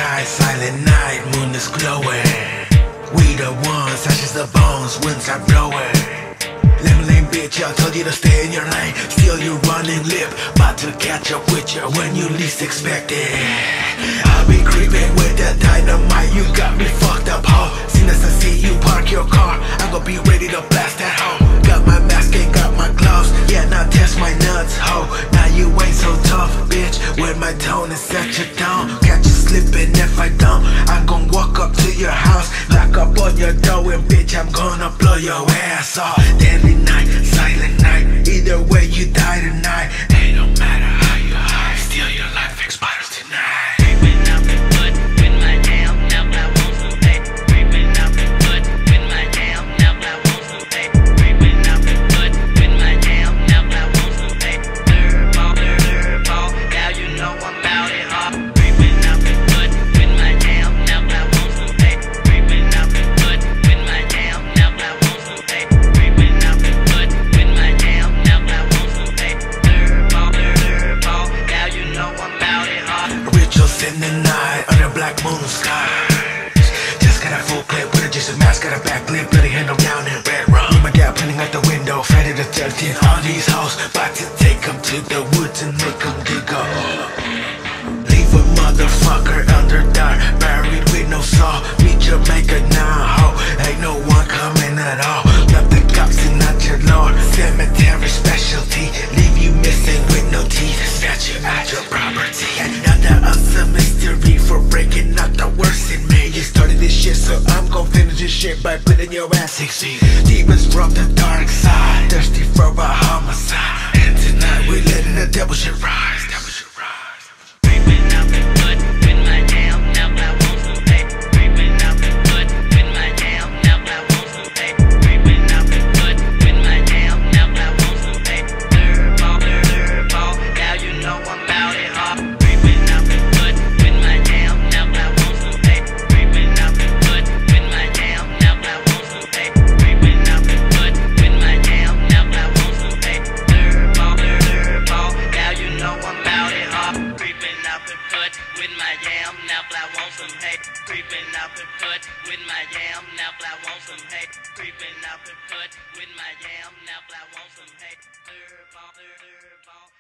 silent night, moon is glowing. We the ones, ashes the bones, winds are blowing. Lemon lane bitch, I told you to stay in your lane. Still you running lip, about to catch up with you when you least expect it. I'll be creeping with the dynamite, you got me fucked up, ho. Soon as I see you park your car, I'm gonna be ready to blast that hoe. Got my mask and got my gloves, yeah, now test my nuts, ho. Now you ain't so tough, bitch, with my tone and set you down. Catch you slipping if I don't, I'm gonna walk up to your house, knock up on your door, and bitch, I'm gonna blow your ass off. Deadly night, silent night, either way you die tonight. It don't matter how you hide, still your life expires tonight. Creeping out the hood with my jam, now I want some hate. Creeping out the hood with my jam, now I want some hate. Creeping out the hood with my jam, now I want some hate. Dirtball, now you know I'm about it hard. Creeping out the hood with my jam, now I want some hate. Creeping out the hood with my jam, now I want some hate. Creeping out the hood with my jam, now I want some hate. Dirtball, now you know I'm about it hard. Rituals in the night, under black moon skies. Just got a full clip with a Jason mask, got a backlit, bloody handle down in red rum. With my dad pointing out the window, Friday the 13th on these hoes. About to take them to the woods and make them dig up. Leave a motherfucker under dark, buried with no saw. Meet your maker now, ho. Ain't no one coming at all. Not the cops and not your lord. Cemetery specialty, leave you missing with no teeth. Statue at your property. Another awesome mystery for breaking out the worst in me. You started this shit, so I'm gon' finish this shit by putting your ass 6 feet. Demons from the dark side, thirsty for a homicide. And tonight we letting the devil shit rise. Devil shit rise. Creeping out the hood with my jam, now I want some hate. Creeping out the hood with my jam, now I want some hate. Creeping out the hood with my jam, now I want some hate. Dirtball, now you know I'm about it hard. Creeping out the hood with my jam, now I want some hate. Creeping out the hood with my jam, now I want some hate. Creeping out the hood with my jam, now I want some hate. Dirtball, now you know I'm about it hard. Creeping out the hood with my jam, now I want some hate. Creeping out the hood with my jam, now I want some hate. Creeping out the hood with my jam, now I want some hate. Dirtball.